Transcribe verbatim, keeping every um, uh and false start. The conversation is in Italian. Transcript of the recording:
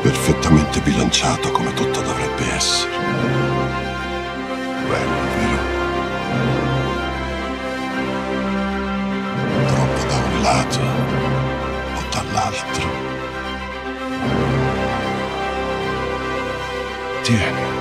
perfettamente bilanciato come tutto dovrebbe essere. Bello, vero? Troppo da un lato o dall'altro. Tieni.